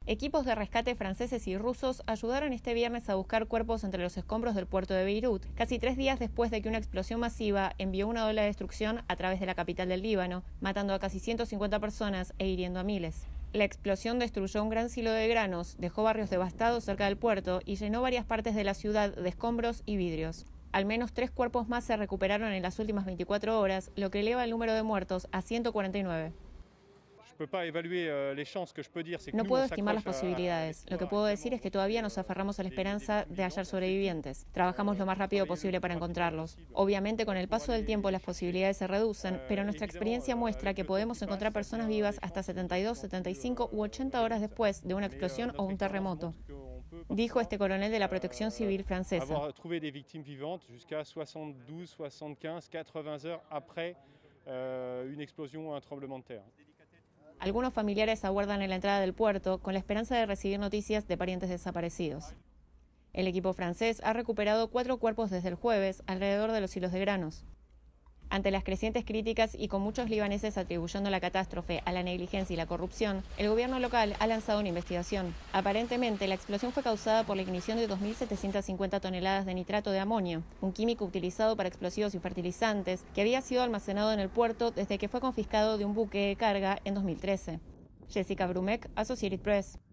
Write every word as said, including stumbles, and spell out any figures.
Equipos de rescate franceses y rusos ayudaron este viernes a buscar cuerpos entre los escombros del puerto de Beirut, casi tres días después de que una explosión masiva envió una ola de destrucción a través de la capital del Líbano, matando a casi ciento cincuenta personas e hiriendo a miles. La explosión destruyó un gran silo de granos, dejó barrios devastados cerca del puerto y llenó varias partes de la ciudad de escombros y vidrios. Al menos tres cuerpos más se recuperaron en las últimas veinticuatro horas, lo que eleva el número de muertos a ciento cuarenta y nueve. No puedo estimar las posibilidades. Lo que puedo decir es que todavía nos aferramos a la esperanza de hallar sobrevivientes. Trabajamos lo más rápido posible para encontrarlos. Obviamente, con el paso del tiempo las posibilidades se reducen, pero nuestra experiencia muestra que podemos encontrar personas vivas hasta setenta y dos, setenta y cinco u ochenta horas después de una explosión o un terremoto, dijo este coronel de la Protección Civil francesa. Algunos familiares aguardan en la entrada del puerto con la esperanza de recibir noticias de parientes desaparecidos. El equipo francés ha recuperado cuatro cuerpos desde el jueves alrededor de los hilos de granos. Ante las crecientes críticas y con muchos libaneses atribuyendo la catástrofe a la negligencia y la corrupción, el gobierno local ha lanzado una investigación. Aparentemente, la explosión fue causada por la ignición de dos mil setecientas cincuenta toneladas de nitrato de amonio, un químico utilizado para explosivos y fertilizantes, que había sido almacenado en el puerto desde que fue confiscado de un buque de carga en dos mil trece. Jessica Brumek, Associated Press.